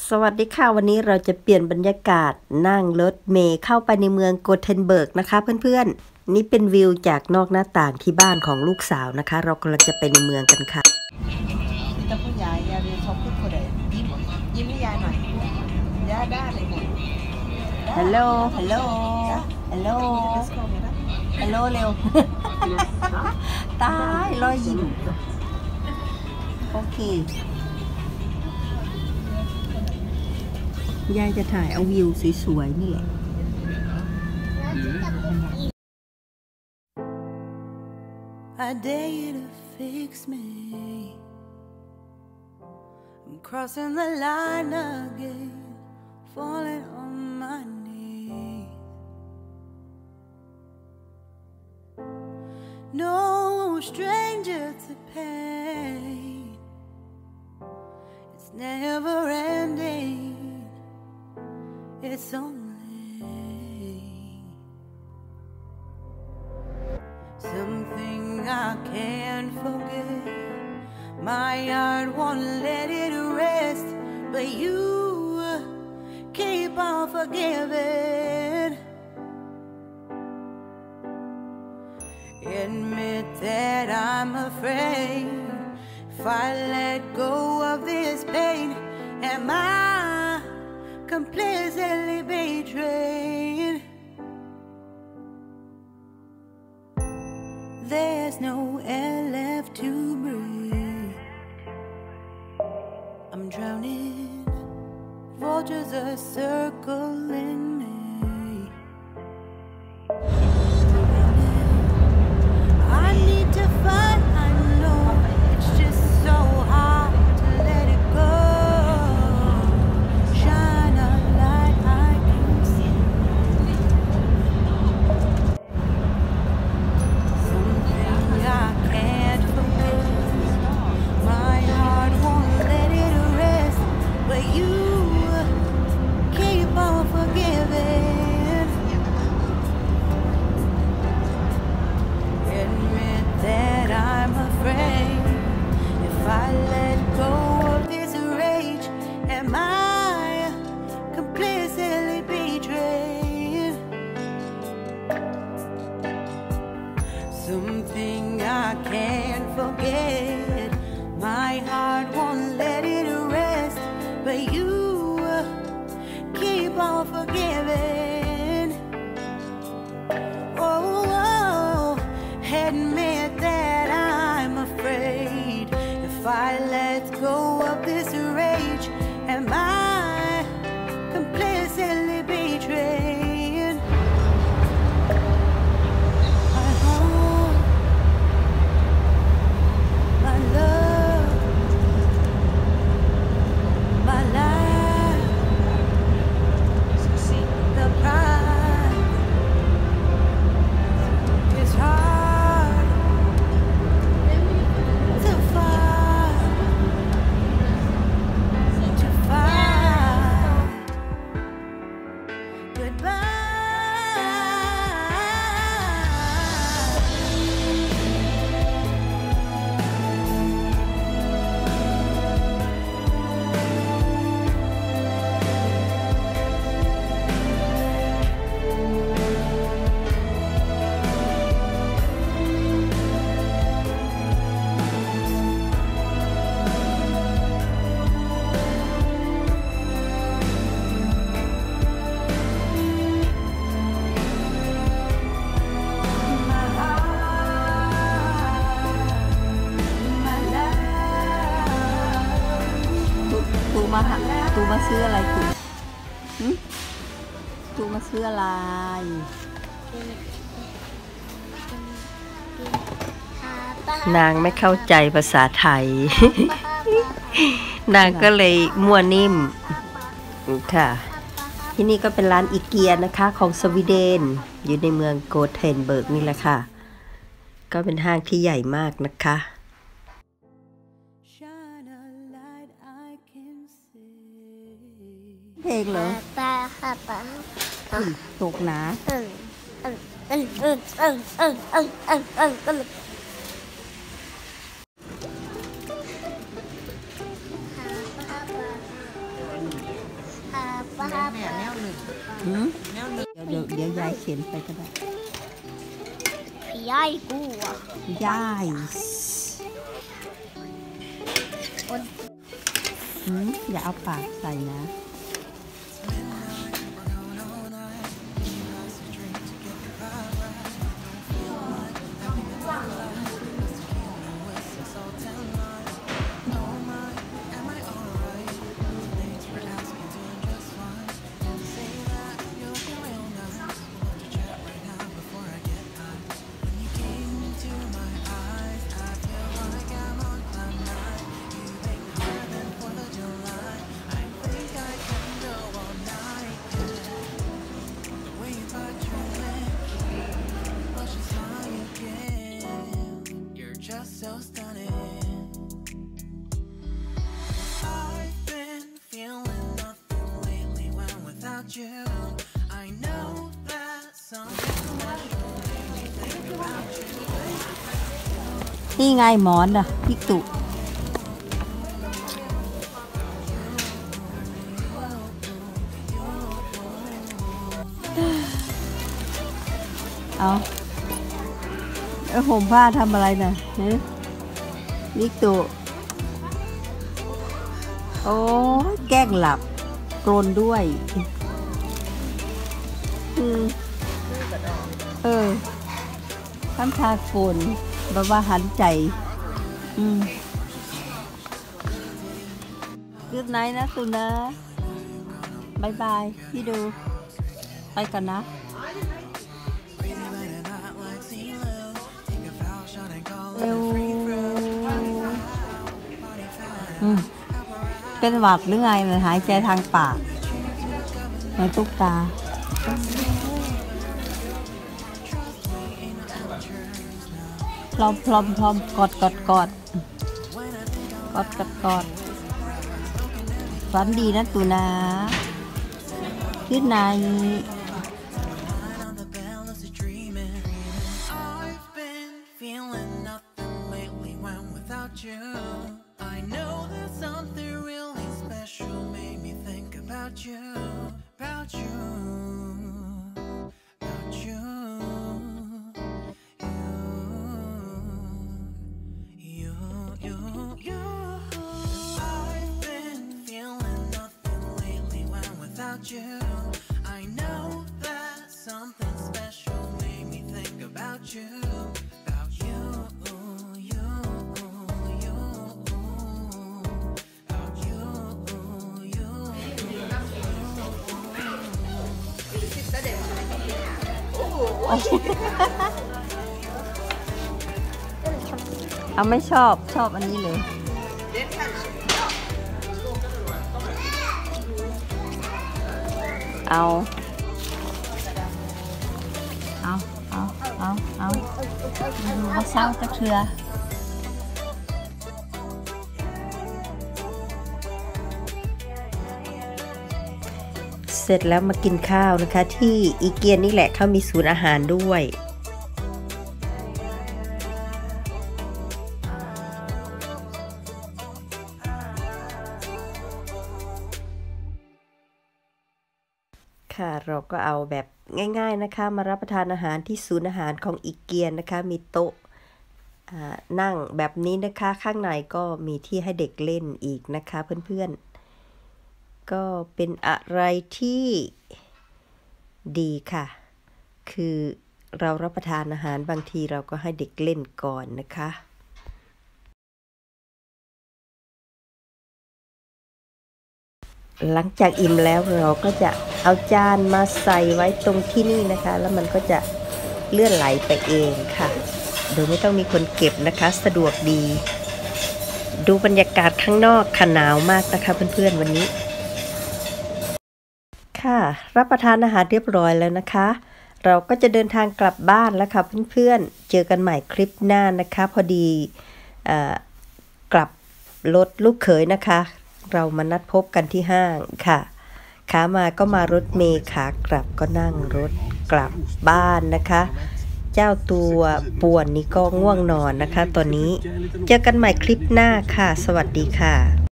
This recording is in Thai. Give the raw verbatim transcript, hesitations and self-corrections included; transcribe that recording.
สวัสดีค่ะวันนี้เราจะเปลี่ยนบรรยากาศนั่งรถเมล์เข้าไปในเมืองโกเทนเบิร์กนะคะเพื่อนๆนี่เป็นวิวจากนอกหน้าต่างที่บ้านของลูกสาวนะคะเรากำลังจะไปในเมืองกันค่ะจะพูดยายยายเรียนชอบพูดคนเดียวยิ้มยิ้มให้ยายหน่อยยายได้เลยหมดฮัลโหลฮัลโหลฮัลโหลฮัลโหลเร็วตายรอยยิ้มโอเคยายจะถ่ายเอาวิวสวยๆนี่แหละ I dare you to fix me. I'm crossing the line again, falling on my knees. No stranger to pain. It's never ending.It's only something I can't forget. My heart won't let it rest, but you keep on forgiving. Admit that I'm afraid if I let go of this pain, am I?Completely betrayed. There's no air left to breathe. I'm drowning. Vultures are circling me. I need to find. I know it's just so hard to let it go.Something I can't forget. My heart won't let it rest, but you keep on forgiving. Oh, oh, admit that I'm afraid. If I let go of this rage, am I completely betray. ตูมาตูมาซื้ออะไรตูตูมาซื้ออะไรนางไม่เข้าใจภาษาไทย นางก็เลยมั่วนิ่มค่ะที่นี่ก็เป็นร้านอีเกียนะคะของสวีเดนอยู่ในเมืองโกเทนเบิร์กนี่แหละค่ะก็เป็นห้างที่ใหญ่มากนะคะเพลงเหรอปาค่ะปาตกนะเออเออเออเออเออเออเออเออเออเออเแม่แนวหนึ่งหืมแนวหนึ่งเดี๋ยวเดี๋ยวยายเขียนไปก็ได้พี่ยายกูอ่ะยายหืมอย่าเอาปากใส่นะ So stunning. I've been feeling nothing lately when without you. I know that something special made me think about you. นี่ไงหมอนอ่ะพี่ตุเอาแล้วห่มผ้าทำอะไรน่ะฮะนิกตุโอ้แกล้งหลับกรนด้วยอืมเออทำทาฝนแบบว่าหันใจอืมกูดไนท์นะตุนะบายบายพี่ดูไปกันนะเร็วอืมเป็นหวัดหรือไงมันหายใจทางปากในตุ๊กตาพร้อมพร้อมพร้อมกอดกอดกอดกอดกอดกอดฝันดีนะตูนะขึ้นใน I know that something really special made me think about you, about you, about you, you, you, you, you. I've been feeling nothing lately when without you. I know that something special made me think about you, about you. เอาไม่ชอบชอบอันนี้เลยเอาเอาเอาเอาเอาดูว่าเศร้าจะเคลือเสร็จแล้วมากินข้าวนะคะที่อีเกียนี่แหละเขามีศูนย์อาหารด้วยค่ะเราก็เอาแบบง่ายๆนะคะมารับประทานอาหารที่ศูนย์อาหารของอีเกียนะคะมีโต๊ะนั่งแบบนี้นะคะข้างในก็มีที่ให้เด็กเล่นอีกนะคะเพื่อนๆก็เป็นอะไรที่ดีค่ะคือเรารับประทานอาหารบางทีเราก็ให้เด็กเล่นก่อนนะคะหลังจากอิ่มแล้วเราก็จะเอาจานมาใส่ไว้ตรงที่นี่นะคะแล้วมันก็จะเลื่อนไหลไปเองค่ะโดยไม่ต้องมีคนเก็บนะคะสะดวกดีดูบรรยากาศข้างนอกค่ะหนาวมากนะคะเพื่อนๆวันนี้ค่ะรับประทานอาหารเรียบร้อยแล้วนะคะเราก็จะเดินทางกลับบ้านแล้วค่ะเพื่อนๆเจอกันใหม่คลิปหน้านะคะพอดีกลับรถลูกเขยนะคะเรามานัดพบกันที่ห้างค่ะขามาก็มารถเมล์ขากลับก็นั่งรถกลับบ้านนะคะเจ้าตัวป่วนนี่ก็ง่วงนอนนะคะตอนนี้เจอกันใหม่คลิปหน้าค่ะสวัสดีค่ะ